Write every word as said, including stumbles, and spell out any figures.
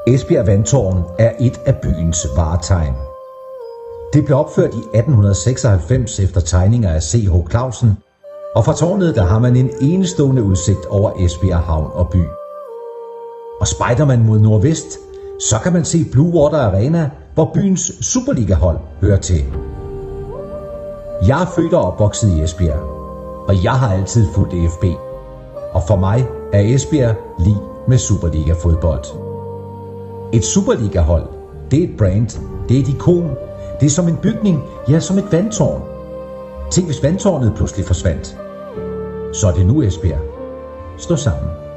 Esbjerg Vandtårn er et af byens vartegn. Det blev opført i atten seksoghalvfems efter tegninger af C H Clausen, og fra tårnet der har man en enestående udsigt over Esbjerg Havn og by. Og spejder man mod nordvest, så kan man se Blue Water Arena, hvor byens Superliga-hold hører til. Jeg er født og opvokset i Esbjerg, og jeg har altid fulgt F B. Og for mig er Esbjerg lig med Superliga-fodbold. Et Superliga-hold, det er et brand, det er et ikon, det er som en bygning, ja som et vandtårn. Tænk hvis vandtårnet pludselig forsvandt. Så er det nu Esbjerg. Stå sammen.